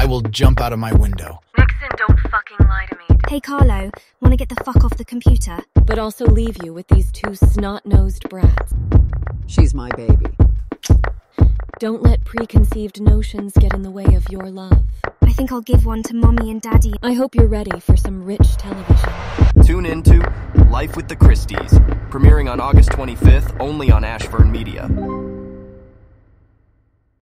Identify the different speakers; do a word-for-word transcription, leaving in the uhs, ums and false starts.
Speaker 1: will jump out of my window.
Speaker 2: Nixon, don't fucking lie to me.
Speaker 3: Hey Carlo, wanna get the fuck off the computer?
Speaker 4: But also leave you with these two snot-nosed brats.
Speaker 5: She's my baby.
Speaker 4: Don't let preconceived notions get in the way of your love.
Speaker 3: I think I'll give one to Mommy and Daddy.
Speaker 4: I hope you're ready for some rich television.
Speaker 6: Tune into Life with the Christies, premiering on August twenty-fifth, only on Ashvern Media.